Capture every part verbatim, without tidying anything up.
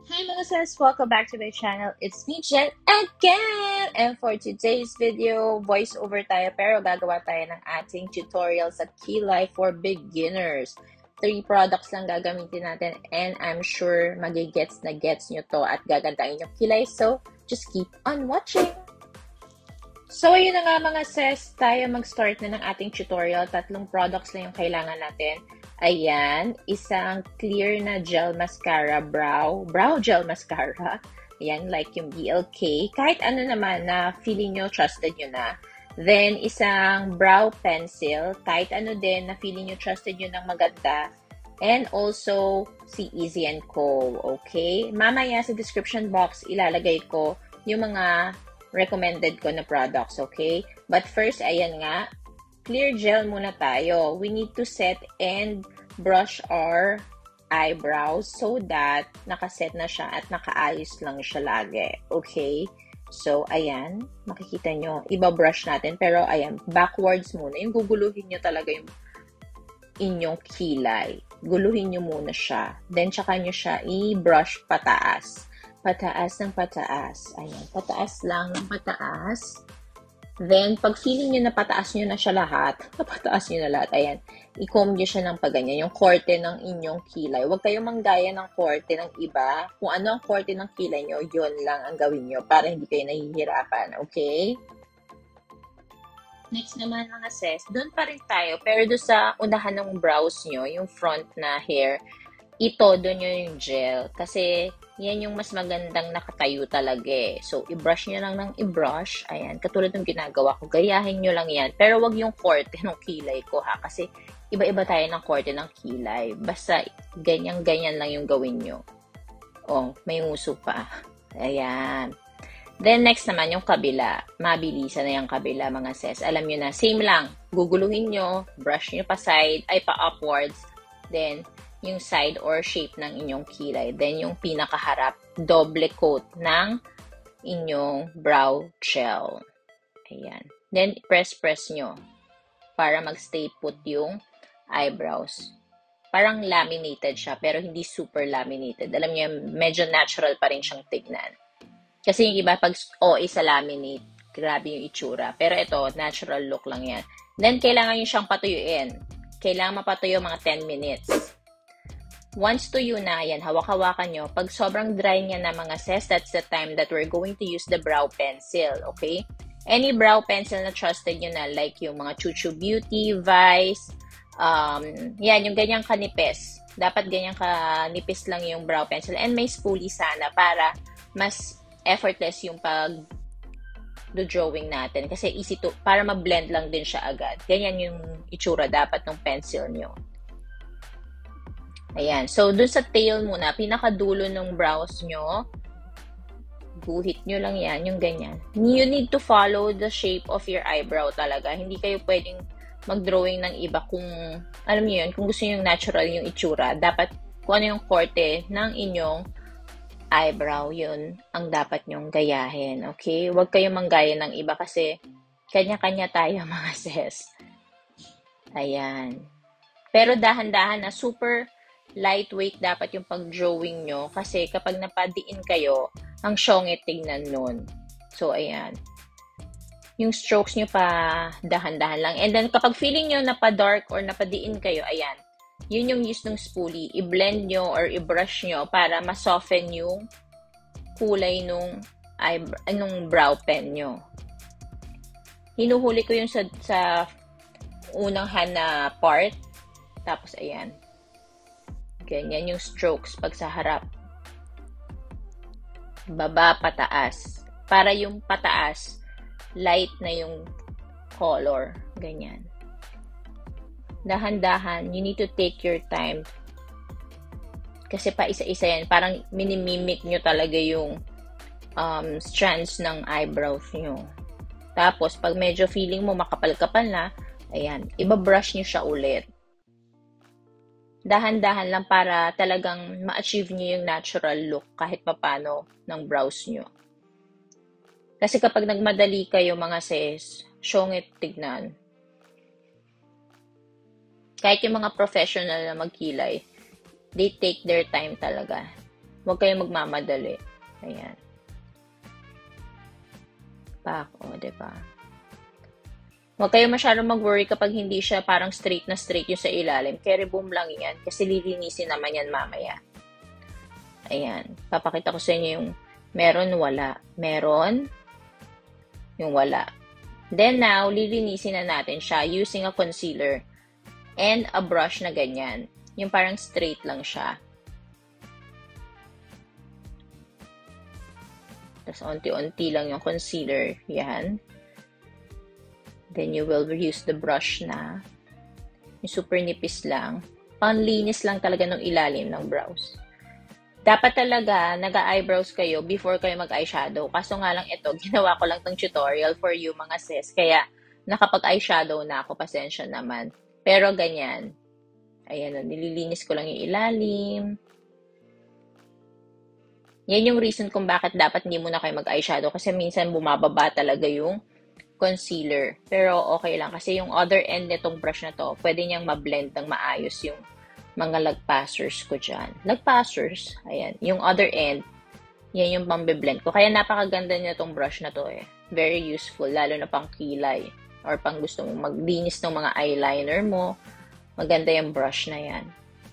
Hi mga sis! Welcome back to my channel. It's me, Jen, again! And for today's video, voiceover tayo pero gagawa tayo ng ating tutorial sa Kilay for beginners. Three products lang gagamitin natin and I'm sure magigets na gets nyo to at gagandahin yung kilay. So, just keep on watching! So, ayun na nga mga sis, tayo mag-start na ng ating tutorial. Tatlong products lang yung kailangan natin. Ayan, isang clear na gel mascara brow, brow gel mascara. Ayan, like yung B L K. Kahit ano naman na feeling nyo, trusted nyo na. Then, isang brow pencil. Kahit ano din na feeling nyo, trusted nyo ng maganda. And also, si Easy and Co. Okay? Mamaya sa description box, ilalagay ko yung mga recommended ko na products. Okay? But first, ayan nga. Clear gel muna tayo. We need to set and brush our eyebrows so that nakaset na siya at nakaayos lang siya lagi. Okay? So, ayan. Makikita nyo. Iba-brush natin. Pero, ayan. Backwards muna. Yung guguluhin nyo talaga yung inyong kilay. Guluhin nyo muna siya. Then, tsaka nyo siya i-brush pataas. Pataas ng pataas. Ayan. Pataas lang ng pataas. Then, pag feeling nyo na pataas nyo na siya lahat, napataas nyo na lahat, ayan, i-comb nyo siya ng paganyan, yung korte ng inyong kilay. Huwag kayong manggaya ng korte ng iba. Kung ano ang korte ng kilay nyo, yun lang ang gawin nyo para hindi kayo nahihirapan, okay? Next naman mga sis, doon pa rin tayo, pero doon sa unahan ng brows nyo, yung front na hair, itodo nyo yung gel. Kasi, yan yung mas magandang nakatayo talaga eh. So, i-brush nyo lang ng i-brush. Ayan, katulad ng ginagawa ko. Gayahin nyo lang yan. Pero wag yung korte ng kilay ko ha. Kasi, iba-iba tayo ng korte ng kilay. Basta, ganyan-ganyan lang yung gawin nyo. Oh, may uso pa. Ayan. Then, next naman, yung kabila. Mabilisan na yung kabila, mga sis. Alam nyo na, same lang. Guguluhin nyo, brush nyo pa side, ay pa upwards. Then, yung side or shape ng inyong kilay. Then, yung pinakaharap, double coat ng inyong brow gel. Ayan. Then, press-press nyo para mag-stay put yung eyebrows. Parang laminated siya, pero hindi super laminated. Alam niyo, medyo natural pa rin siyang tignan. Kasi yung iba, pag O A sa laminate, grabe yung itsura. Pero ito, natural look lang yan. Then, kailangan nyo siyang patuyuin. Kailangan mapatuyo mga ten minutes. Once tuyo na, yan, hawak-hawakan nyo. Pag sobrang dry niya na mga sis, that's the time that we're going to use the brow pencil, okay? Any brow pencil na trusted nyo na, like yung mga Chuchu Beauty, Vice, um, yan, yung ganyang kanipis. Dapat ganyang kanipis lang yung brow pencil. And may spoolie sana para mas effortless yung pag do drawing natin. Kasi easy to, para ma-blend lang din siya agad. Ganyan yung itsura dapat ng pencil nyo. Ayan. So, dun sa tail muna, pinakadulo ng brows nyo, guhit nyo lang yan, yung ganyan. You need to follow the shape of your eyebrow talaga. Hindi kayo pwedeng mag-drawing ng iba kung, alam nyo yun, kung gusto nyo yung natural yung itsura. Dapat, kung ano yung korte ng inyong eyebrow, yun ang dapat nyong gayahin. Okay? Huwag kayong manggaya ng iba kasi kanya-kanya tayo mga sis. Ayan. Pero dahan-dahan na super lightweight dapat yung pag-drawing nyo kasi kapag napadiin kayo, ang syongit tignan nun. So, ayan. Yung strokes nyo pa dahan-dahan lang. And then, kapag feeling nyo napa-dark or napadiin kayo, ayan. Yun yung use ng spoolie. I-blend nyo or i-brush nyo para ma-soften yung kulay nung, eyebrow, nung brow pen nyo. Hinuhuli ko yung sa, sa unang hand na part. Tapos, ayan. Ganyan yung strokes pag sa harap. Baba, pataas. Para yung pataas, light na yung color. Ganyan. Dahan-dahan, you need to take your time. Kasi pa isa-isa yan. Parang minimimic nyo talaga yung um, strands ng eyebrows nyo. Tapos, pag medyo feeling mo makapal-kapal na, ayan, iba-brush nyo siya ulit. Dahan-dahan lang para talagang ma-achieve nyo yung natural look kahit papano ng brows nyo. Kasi kapag nagmadali kayo mga sis, syongit tignan. Kahit yung mga professional na magkilay, they take their time talaga. Huwag kayong magmamadali. Ayan. Pak, o, diba? Huwag kayong masyadong mag-worry kapag hindi siya parang straight na straight yung sa ilalim. Carry boom lang yan kasi lilinisin naman yan mamaya. Ayan. Papakita ko sa inyo yung meron, wala. Meron, yung wala. Then now, lilinisin na natin siya using a concealer and a brush na ganyan. Yung parang straight lang siya. Tapos, onti-onti lang yung concealer. Yan. Then, you will use the brush na. Yung super nipis lang. Panlinis lang talaga ng ilalim ng brows. Dapat talaga, nag-eyebrows kayo before kayo mag-eyeshadow. Kaso nga lang ito, ginawa ko lang tong tutorial for you mga sis. Kaya, nakapag-eyeshadow na ako. Pasensya naman. Pero, ganyan. Ayan, nililinis ko lang yung ilalim. Yan yung reason kung bakit dapat hindi muna kayo mag-eyeshadow. Kasi minsan bumababa talaga yung concealer. Pero okay lang. Kasi yung other end nitong brush na to, pwede niyang ma-blend ng maayos yung mga lagpassers ko dyan. Lagpassers, ayan. Yung other end, yan yung pang-blend ko. Kaya napakaganda niya itong brush na to eh. Very useful, lalo na pang kilay. Or pang gusto mong maglinis ng mga eyeliner mo. Maganda yung brush na yan.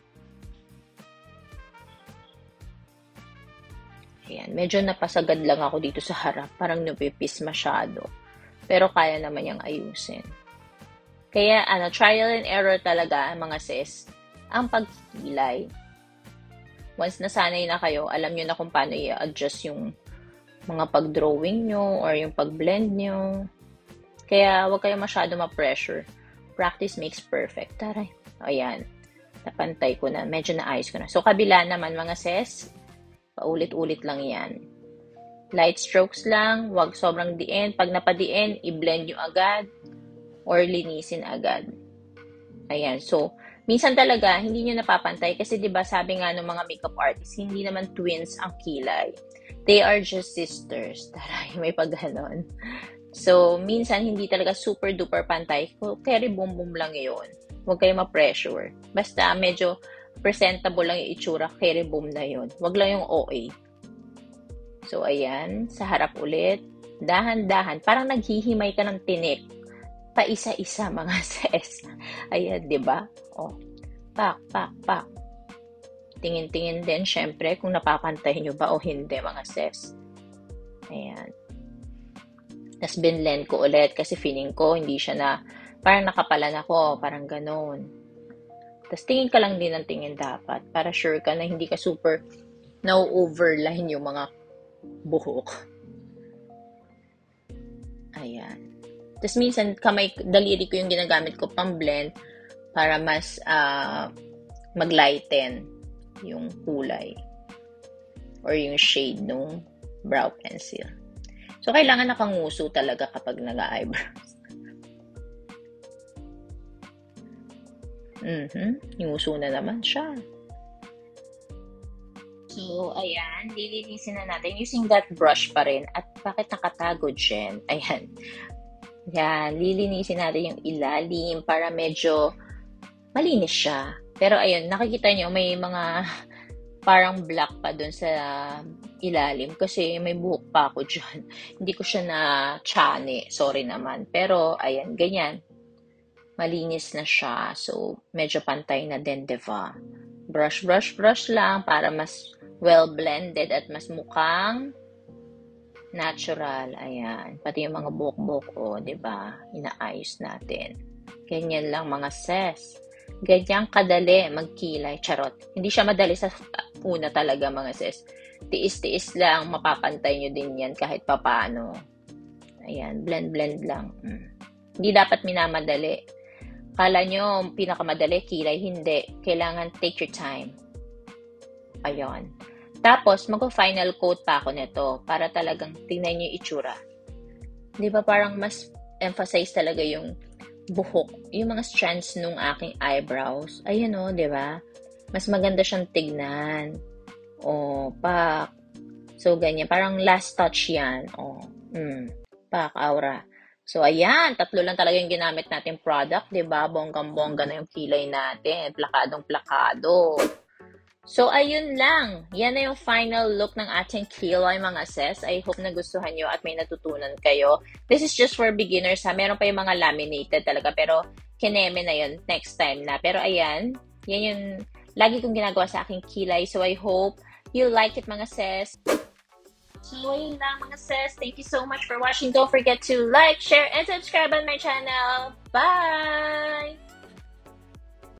Ayan. Medyo napasagad lang ako dito sa harap. Parang nupipis masyado. Pero kaya naman yung ayusin. Kaya, ano, trial and error talaga, mga sis, ang pagkilay. Once nasanay na kayo, alam nyo na kung paano i-adjust yung mga pag-drawing nyo or yung pag-blend nyo. Kaya, huwag kayo masyado ma-pressure. Practice makes perfect. Taray. Ayan. Napantay ko na. Medyo naayos ko na. So, kabila naman, mga sis, paulit-ulit lang yan. Light strokes lang, wag sobrang diin. Pag napadiin, i-blend nyo agad or linisin agad. Ayan. So, minsan talaga, hindi nyo napapantay kasi 'di ba sabi nga ng mga makeup artists, hindi naman twins ang kilay. They are just sisters. Taray, may pagganon. So, minsan hindi talaga super duper pantay. Carry boom boom lang 'yon. Huwag kayo ma-pressure. Basta medyo presentable lang yung itsura, carry boom na 'yon. Huwag lang yung O A. So, ayan. Sa harap ulit. Dahan-dahan. Parang naghihimay ka ng tinik. Pa isa-isa, mga sis. Ayan, di ba? O. Pak, pak, pak. Tingin-tingin din, syempre, kung napapantay nyo ba o hindi, mga sis. Ayan. Tapos, binlend ko ulit kasi feeling ko, hindi siya na, parang nakapalan ako. Parang ganon. Tapos, tingin ka lang din ng tingin dapat. Para sure ka na hindi ka super na-overline yung mga buhok. Ayan. Tapos minsan, kamay, daliri ko yung ginagamit ko pang blend para mas uh, mag-lighten yung kulay or yung shade ng brow pencil. So, kailangan nakanguso talaga kapag nag-eyebrows. Mm-hmm. Nguso na naman siya. So, ayan, lilinisin na natin using that brush pa rin. At bakit nakatago, Jen? Ayan. Ayan, lilinisin natin yung ilalim para medyo malinis siya. Pero ayun, nakikita nyo, may mga parang black pa dun sa ilalim kasi may buhok pa ako dyan. Hindi ko siya na-chane. Sorry naman. Pero, ayan, ganyan. Malinis na siya. So, medyo pantay na din, diba? Brush, brush, brush lang para mas well-blended at mas mukhang natural. Ayan. Pati yung mga buhok-buhok, o, diba? Inaayos natin. Ganyan lang, mga sis. Ganyan kadali magkilay. Charot. Hindi siya madali sa una talaga, mga sis. Tiis-tiis lang. Mapapantay nyo din yan kahit papaano. Ayan. Blend-blend lang. Hmm. Hindi dapat minamadali. Kala nyo, pinakamadali, kilay. Hindi. Kailangan take your time. Ayun. Tapos, mag-final coat pa ako nito para talagang tingnan nyo yung itsura. Di ba parang mas emphasize talaga yung buhok, yung mga strands nung aking eyebrows. Ayun o, di ba? Mas maganda siyang tignan. O, pak. So, ganyan. Parang last touch yan. O, mm, pak, aura. So, ayan. Tatlo lang talaga yung ginamit natin product, di ba? Bonggang-bongga na yung kilay natin. Plakadong-plakado. So, ayun lang. Yan na yung final look ng ating kilay, mga sis. I hope nagustuhan nyo at may natutunan kayo. This is just for beginners, ha. Meron pa yung mga laminated talaga, pero kineme na yun next time na. Pero ayan, yan yung lagi kong ginagawa sa aking kilay. So, I hope you like it, mga sis. So, ayun lang, mga sis. Thank you so much for watching. Don't forget to like, share, and subscribe on my channel. Bye!